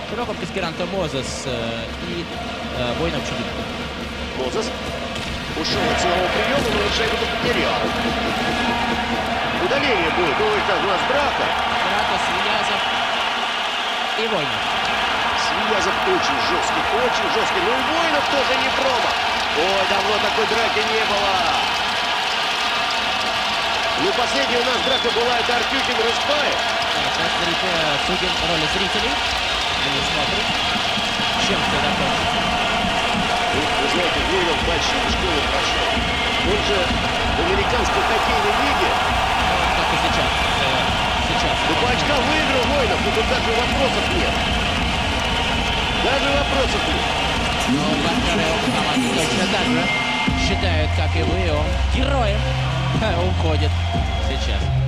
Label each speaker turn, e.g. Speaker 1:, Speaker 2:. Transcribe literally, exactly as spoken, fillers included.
Speaker 1: Широком Пескеранто Мозес э, и э, Воинов Чудик.
Speaker 2: Мозес ушел от силового приема, но шайбу потерял. Удаление будет. Ой, как у нас драка.
Speaker 1: Драка, Свиязов и Воинов.
Speaker 2: Свиязов очень жесткий, очень жесткий. Ну и Воинов тоже не проба. Ой, давно такой драки не было. Ну, последняя у нас драка была, это Артюхин Рыспаев.
Speaker 1: Сейчас зритель, судим роли зрителей. Они смотрят, чем все закончится.
Speaker 2: Ну, вы знаете, Воинов большую школу прошел. Он же в американской хоккейной лиге.
Speaker 1: Как и сейчас. Э, сейчас.
Speaker 2: Ну, по очкам выиграл Воинов, но тут даже вопросов нет. Даже вопросов нет.
Speaker 1: Но партнеры его команды точно так же считают, как и вы, он героем уходит сейчас.